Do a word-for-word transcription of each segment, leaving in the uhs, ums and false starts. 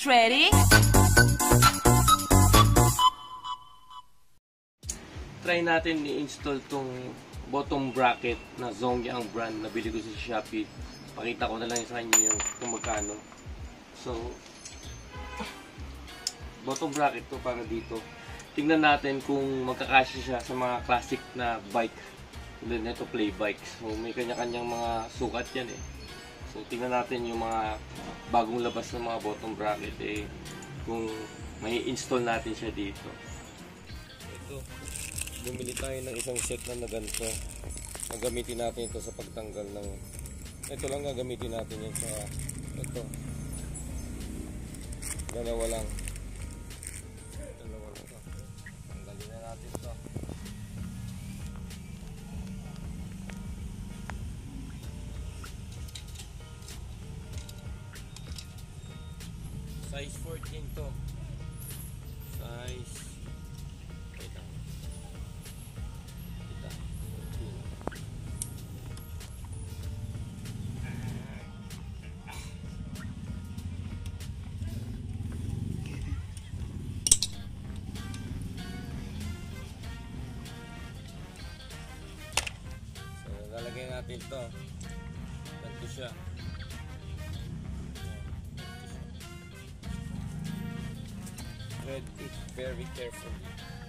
ready? Try natin i-install tong bottom bracket na Zongyang ang brand. Nabili ko sa Shopee. Pakita ko na lang sa inyo yung kung magkano. So, bottom bracket to para dito. Tingnan natin kung magkakasya siya sa mga classic na bike. Then ito play bikes. So, may kanya-kanyang mga sukat yan eh. So, tingnan natin yung mga bagong labas ng mga bottom bracket eh. Kung may install natin siya dito. Ito. Bumili tayo ng isang set na na ganito. Gagamitin natin ito sa pagtanggal ng ito lang gagamitin natin yan sa ito. Dalawa lang. Dalawa lang ito. Tanggalin na natin ito. Size fourteen to. Size lalagay natin ito. Ganito siya. Thread it very carefully.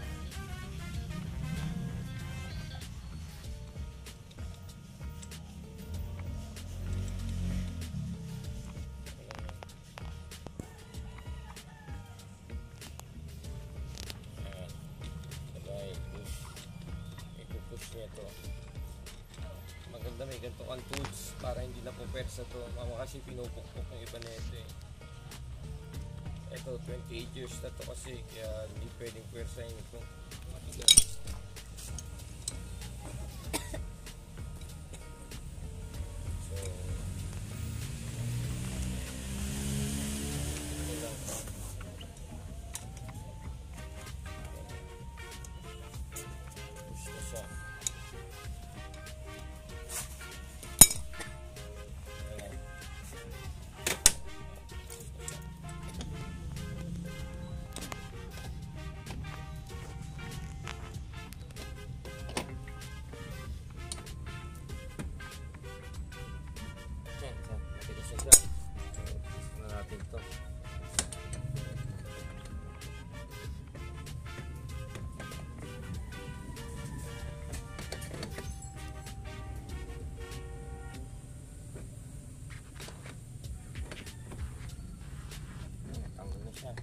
Ayan. Sabay, push. Ipupush niya ito. Maganda may ganito kang tools para hindi na po persa to. Mama kasi pinupukpok ng iba na ito eh. Ito twenty-eight years na to kasi kaya hindi pwedeng persahin ito. Matigas. So ito lang. Push na siya. Natin to. Tanggal na siya.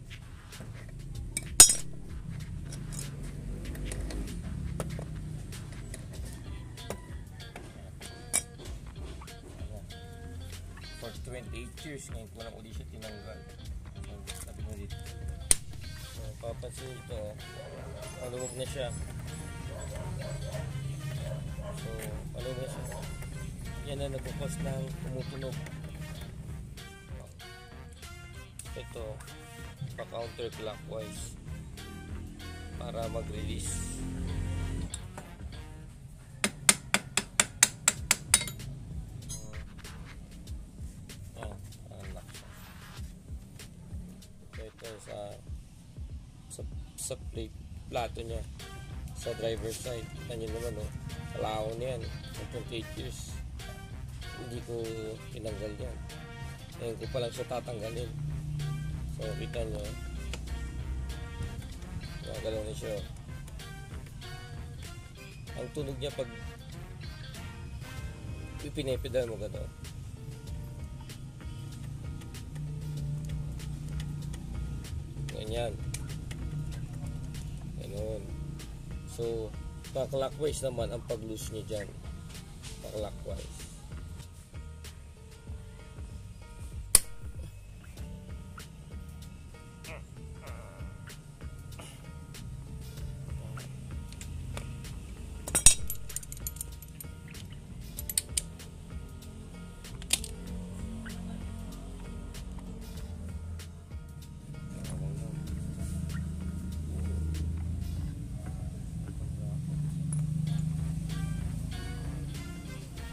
For twenty-eight years ngayon ko lang uli siya tinanggal. So, sabi mo dito. So, papansin ito, maluwag na siya. So, maluwag na siya. Yan na nagpapos ng tumutunog. Ito, pa-counterclockwise para mag-release. Sa sa, sa plate plato niya sa driver side. Kita nyo naman oh, kalawon yan for twenty-eight years hindi ko tinanggal yan. Ngayon ko pa lang siya tatanggalin. So kita nyo nagalaw na siya. Ang tunog niya pag ipinepedal mo gano'n. Ganyan. Ganun. So, pa-clockwise naman ang pag-loose niya dyan. Pa-clockwise.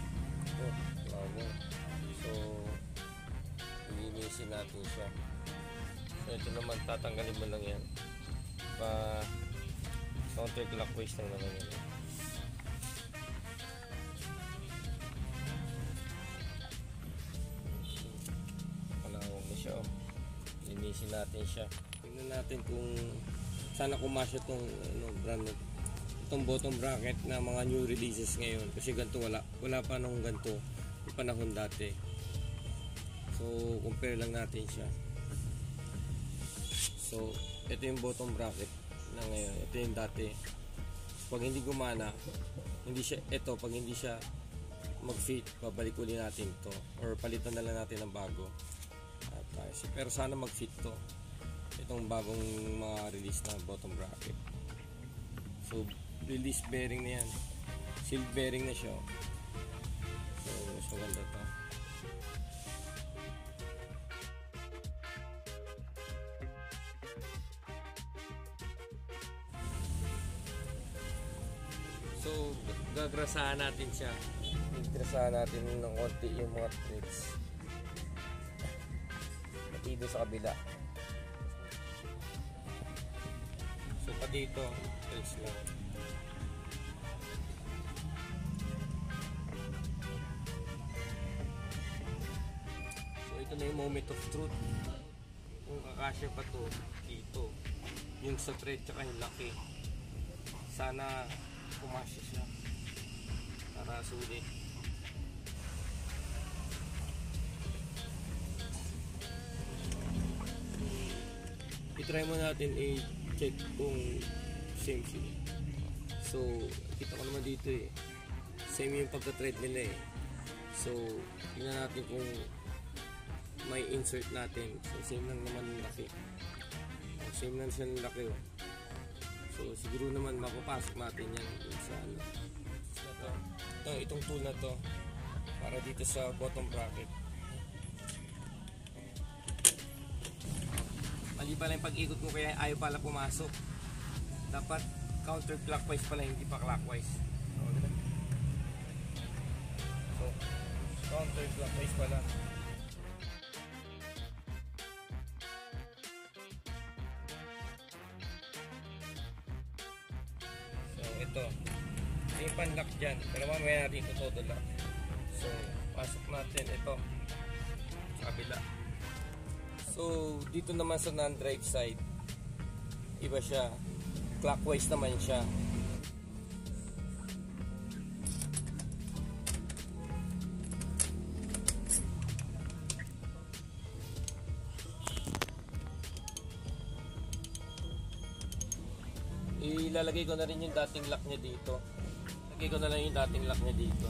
natin siya. Ito naman, tatanggalin mo lang yan. Pa counterclockwise lang naman yan. Palawag na siya, oh. Linisin natin siya. Tingnan natin kung sana kumasya itong ano, brand, itong bottom bracket na mga new releases ngayon. Kasi ganito wala, wala pa nung ganito yung panahon dati. So compare lang natin siya. So ito yung bottom bracket na ngayon. Ito yung dati. Pag hindi gumana, hindi siya, ito pag hindi siya mag-fit, babalik ulit natin to or palitan na lang natin ng bago. At, uh, pero sana mag-fit to, itong bagong mga release na bottom bracket. So release bearing na yan, seal bearing na siya. So mas maganda to. So gagrasahan natin siya, gagrasahan natin ng konti yung mga threads pati doon sa kabila. So pa dito threads lang. So ito na yung moment of truth, kung kakasya pa to dito, yung sa thread tsaka yung laki. Sana kumasya siya para sulit. I-try mo natin i-check kung same siya. So kita ko naman dito eh, same yung pagka-thread nila eh. So tingnan natin kung may insert natin. So same lang naman yung laki, same lang siya ng laki oh. So siguro naman mapapasok natin yan sa ano, sa to. Ito, itong tool na to para dito sa bottom bracket. Mali pala yung pag-ikot ko kaya ayaw pala pumasok. Dapat counterclockwise pala, hindi pa clockwise. So counterclockwise pala. Ito, ito yung panlock dyan, pero mamaya natin ito todo lock. So pasok natin ito sa kabila. So dito naman sa non-drive side, iba siya, clockwise naman siya. Ilalagay ko na rin yung dating lock niya dito. Lagay ko na lang yung dating lock niya dito.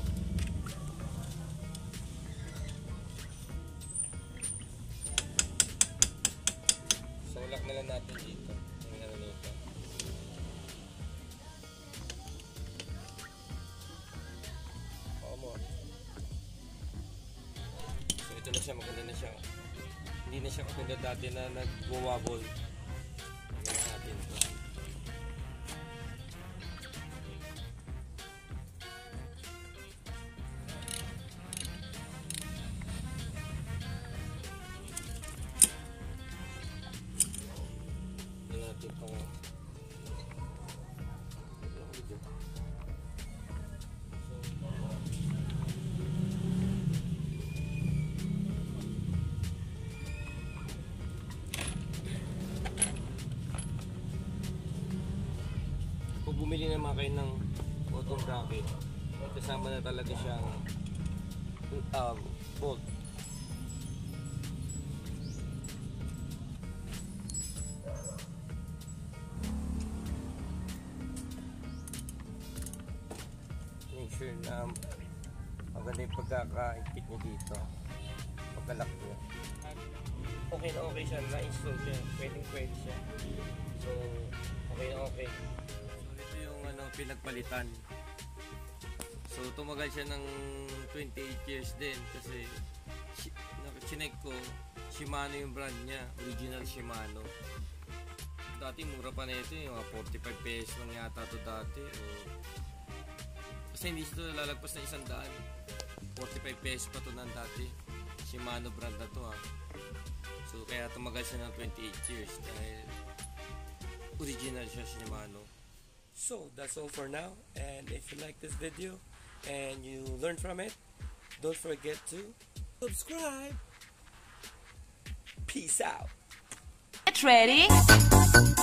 So lock na lang natin dito. Yung ano nito. Oo mo. So ito na siya, maganda na siya. Hindi na siya katulad dati na nag-wobble. Lagyan natin ito. Kung bumili naman kayo ng bottom bracket, kasama na talaga siyang um, bolt. Make sure na maganda yung pagkaka-ikit niya dito, pagkalak niya. Okay na okay siya, na-install siya, pwedeng pwede siya. So okay na okay. Pinagpalitan. So tumagal siya ng twenty-eight years din kasi chinek ko, Shimano yung brand niya, original Shimano. Dati mura pa na ito, yung forty-five pesos lang yata to dati. O, kasi hindi ito lalagpas na isang daan. forty-five pesos pa to ng dati. Shimano brand na to ha. So kaya tumagal siya ng twenty-eight years dahil original siya Shimano. So that's all for now, and if you like this video and you learn from it, don't forget to subscribe. Peace out. Get ready.